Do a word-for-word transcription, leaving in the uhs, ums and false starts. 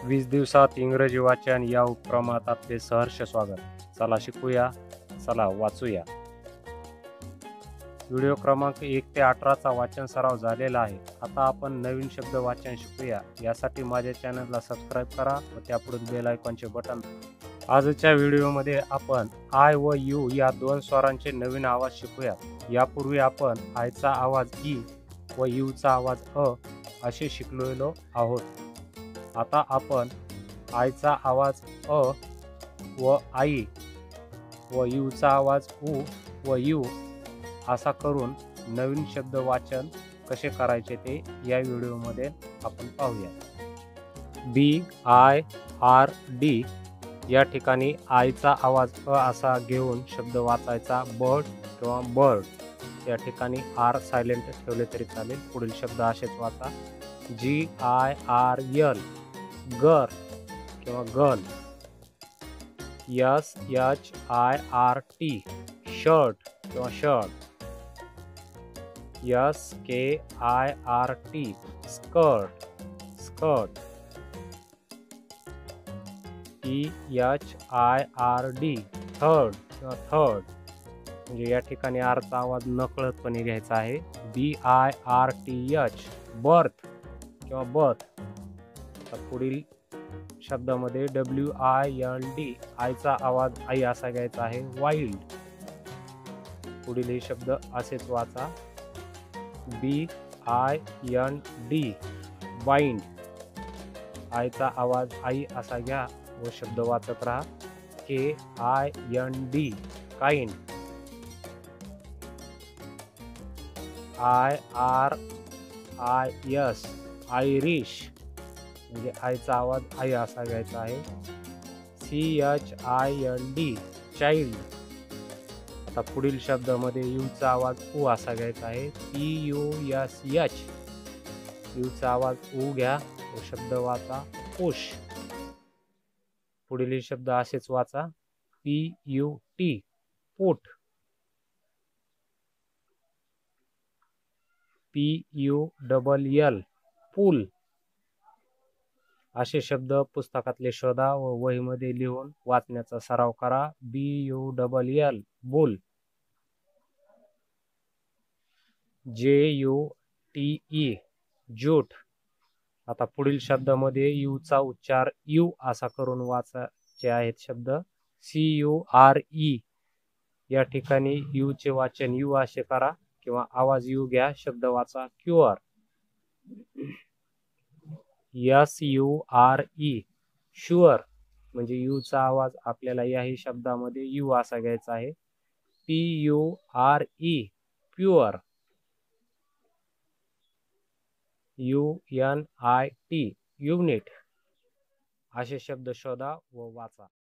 वीस दिवसात इंग्रजी वाचन या उपक्रमात आपले सहर्ष स्वागत. चला शिकूया, चला वाचूया. व्हिडिओ क्रमांक एक ते अठराचा वाचन सराव झालेला आहे. आता आपण नवीन शब्द वाचन शिकूया. यासाठी माझ्या चॅनलला सबस्क्राईब करा व त्यापुढील बेल आयकॉनचे बटन. आजच्या व्हिडिओमध्ये आपण आय व यू या दोन स्वरांचे नवीन आवाज शिकूया. यापूर्वी आपण आयचा आवाज ई व यूचा आवाज अ असे शिकलेलो आहोत. आता आपण आयचा आवाज अ व आई व यूचा आवाज उ व यू असा करून नवीन शब्द वाचन कसे करायचे ते या व्हिडिओमध्ये आपण पाहूया. बी आय आर डी या ठिकाणी आयचा आवाज अ असा घेऊन शब्द वाचायचा. बर्ड किंवा बर्ड या ठिकाणी आर सायलेंट ठेवले तरी चालेल. पुढील शब्द असेच वाचा. जी आय आर यल गर किंवा girl. S H I R T shirt किंवा shirt. S K I R T skirt skirt. T H I R D third किंवा थर्ड. म्हणजे या ठिकाणी आरचा आवाज नकळतपणे घ्यायचा आहे. B I R T H birth किंवा बर्थ. पुढील शब्दामध्ये डब्ल्यू आय एल डी आयचा आवाज आई असा घ्यायचा आहे. वाईल्ड. पुढील हे शब्द असेच वाचा. B I N D bind आयचा आवाज आई असा घ्या व शब्द वाचत राहा. K I N D kind. I R I S Irish म्हणजे आयचा आवाज आई असा घ्यायचा आहे. C H I L D child. आता पुढील शब्दामध्ये यूचा आवाज उ असा घ्यायचा आहे. पी यू एस एच यूचा आवाज उ घ्या व शब्द वाचा. पुश. पुढील शब्द असेच वाचा. P U T put. P U double L pull. असे शब्द पुस्तकातले शोधा व वहीमध्ये लिहून वाचण्याचा सराव करा. B U double L bull. J U T E jute. आता पुढील शब्दामध्ये यूचा उच्चार यू असा करून वाचायचे आहेत शब्द. सी यू आर ई या ठिकाणी यूचे वाचन यू असे करा किंवा आवाज यू घ्या. शब्द वाचा. Cure. S U R E sure म्हणजे यूचा आवाज आपल्याला याही शब्दामध्ये यू असा घ्यायचा आहे. P U R E pure. U N I T unit. असे शब्द शोधा व वाचा.